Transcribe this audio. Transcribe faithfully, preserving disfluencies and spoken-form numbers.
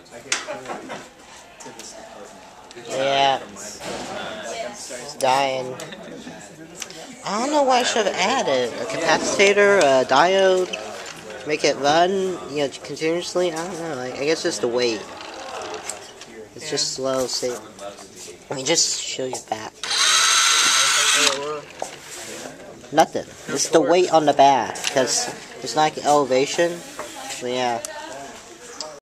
Yeah. It's dying. I don't know why I should have added a capacitor, a diode, make it run, you know, continuously. I don't know. I, I guess it's the weight. It's just slow. See, let me just show you back. Nothing. It's the weight on the back because it's like elevation. So yeah.